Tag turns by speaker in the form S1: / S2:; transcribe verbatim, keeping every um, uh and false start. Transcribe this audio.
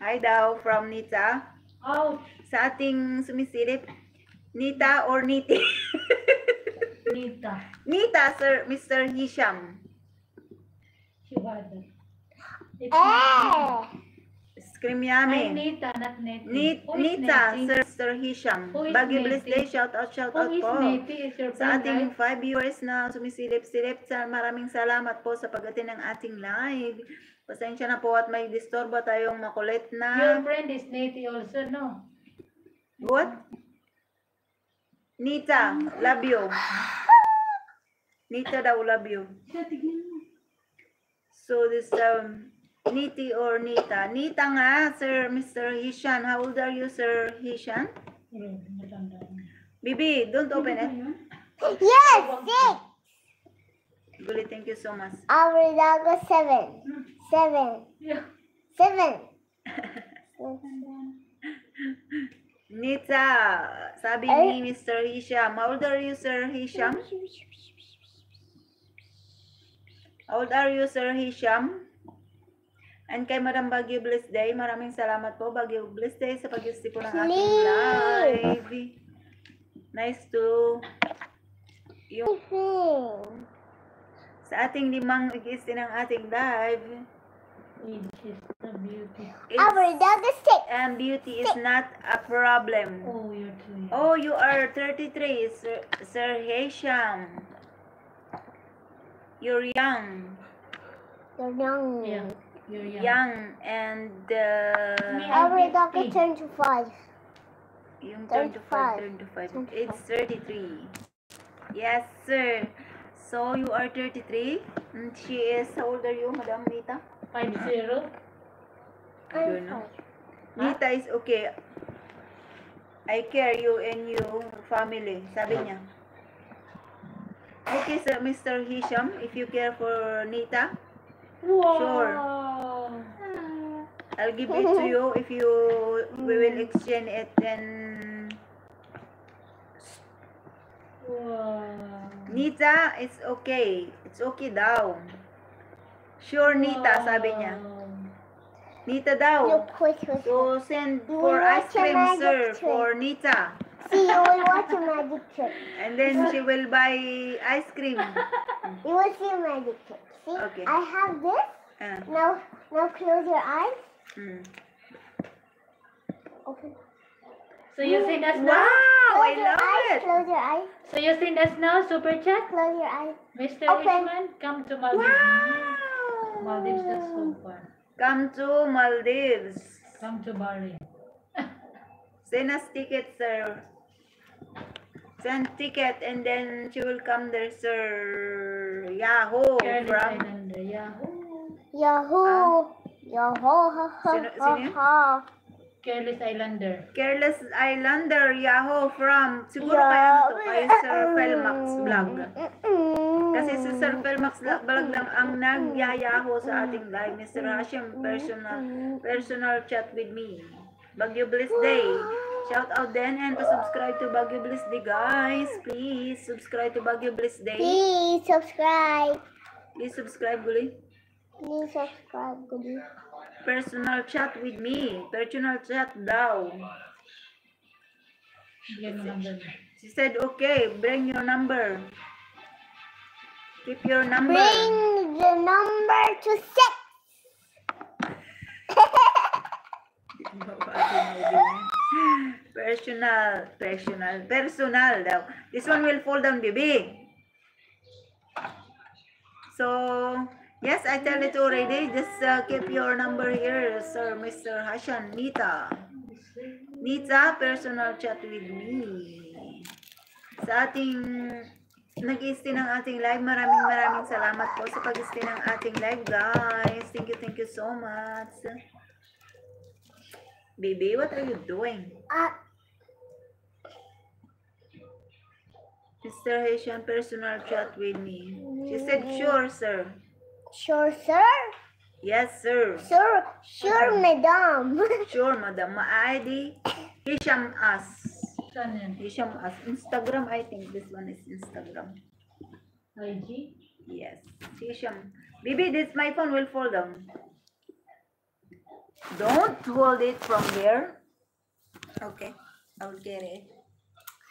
S1: Hi daw from Nita.
S2: Ouch.
S1: Sa ating sumisilip, Nita or Niti?
S2: Nita.
S1: Nita, Sir Mister Hisham.
S2: Shibada.
S3: Eh.
S1: Scream
S2: Ay,
S1: yummy.
S2: Nita, not Neti.
S1: Nit,
S2: Who is
S1: Nita,
S2: Neti?
S1: Sir, Sir Hisham.
S2: Who is
S1: Bagyo Bliss
S2: Neti?
S1: Day, shout out, shout
S2: Who
S1: out
S2: is
S1: po.
S2: Neti? Is your
S1: Sa
S2: friend,
S1: ating
S2: right?
S1: five viewers na sumisilip-silip, sa maraming salamat po sa pag-attend ng ating live. Pasensya na po at may disturbo tayong makulit
S2: Your
S1: na.
S2: friend is Neti also, no?
S1: What? Nita, love you. Nita daw, love you.
S2: Siya, tignan mo.
S1: So this um Niti or Nita. Nita nga, Sir Mister Hishan. How old are you, Sir Hishan?
S2: Hmm, matanda na.
S1: Bibi, don't open it.
S3: Yes, six.
S1: Guli, thank you so much.
S3: Our dog was seven. Seven.
S2: Yeah.
S3: Seven.
S1: Nita, sabi ni Mister Hisham. How old are you, Sir Hisham? How old are you, Sir Hisham? And kay Madam Bagyo Bliss Day, maraming salamat po, Bagyo Bliss Day, sa pag-gusti po ng ating live. Nice to yung sa ating limang nag-gusti ng ating live.
S2: Age is the beauty.
S3: Our
S1: It's,
S3: dog is six.
S1: and beauty is not a problem.
S2: Oh, you're too young.
S1: Oh, you are thirty-three, Sir, Sir Hisham. You're young.
S3: You're young.
S2: Yeah, you're young.
S1: Young and uh,
S3: Our dog is turned to five.
S1: yung turn to five,
S3: thirty-five.
S1: turn to five. It's thirty-three. Yes, sir. So you are thirty-three. And she is, how old are you, Madam Nita?
S2: Five zero.
S1: I don't know. Nita is okay. I care you and you family, sabi niya. Okay, sir, Mister Hisham, if you care for Nita,
S2: Wow.
S1: Sure. I'll give it to you if you we will exchange it and
S2: Wow.
S1: Nita, it's okay. It's okay daw. Sure, Nita, sabi niya. Nita daw.
S3: Look, quick, quick.
S1: So send
S3: You
S1: for
S3: will
S1: ice
S3: watch a
S1: cream,
S3: magic
S1: sir,
S3: trick.
S1: for Nita.
S3: See, you will watch a magic trick.
S1: And then she will buy ice cream.
S3: You will see a magic trick. See,
S1: Okay.
S3: I have this.
S1: Ah,
S3: Now, now close your eyes.
S1: mm.
S3: Open.
S2: So you send us now?
S1: Wow, I
S3: Close your
S1: love
S3: eyes.
S1: it.
S3: Close your eyes.
S2: So you send us now, super chat?
S3: Close your eyes.
S2: Mister
S3: Open.
S2: Ishman, come to Maldives.
S1: Wow.
S2: Maldives, that's so far.
S1: Come to Maldives.
S2: Come to Bali.
S1: Send us ticket, sir. Send ticket and then she will come there, sir. Yahoo!
S2: Careless
S1: From
S2: Islander, Yahoo.
S3: Yahoo! Yahoo! Ha ha
S1: Sino-
S3: ha
S1: sino yun?
S3: ha.
S2: Careless Islander.
S1: Careless Islander, Yahoo! From siguro kaya ano to, kay Sir Felmax Vlog. Kasi si Sir Felmax Vlog lang ang nag-yayaho sa ating live. Mister Hashim, personal, personal chat with me. Bagyo Bliss Day. Shout out then and pa-subscribe to Bagyo Bliss Day, guys. Please, subscribe to Bagyo Bliss Day.
S3: Please subscribe.
S1: Please subscribe, Guli.
S3: Please subscribe, goodie.
S1: Personal chat with me. Personal chat daw.
S2: Bigyan mo number mo.
S1: She said, okay, bring your number. Keep your number.
S3: Bring the number to six.
S1: Personal, personal, personal daw. This one will fall down, baby. So, yes, I tell it already. Just uh, keep your number here, Sir Mister Hashan. Nita. Nita, personal chat with me. Sa ating nag-i-stay ng ating live, maraming maraming salamat po sa pag-i-stay ng ating live, guys. Thank you, thank you so much. Baby, what are you doing?
S3: Uh,
S1: Mister Haitian, personal chat with me. She said, sure, sir.
S3: sure, sir.
S1: Yes, sir.
S3: Sure, sure, madam.
S1: Sure, madam. Ma-I D. Hisham As.
S2: Saan yan?
S1: Hisham As. Instagram, I think this one is Instagram.
S2: I G?
S1: Yes. Hisham. Baby, this my phone will fall down. Don't hold it from there. Okay, I'll get it.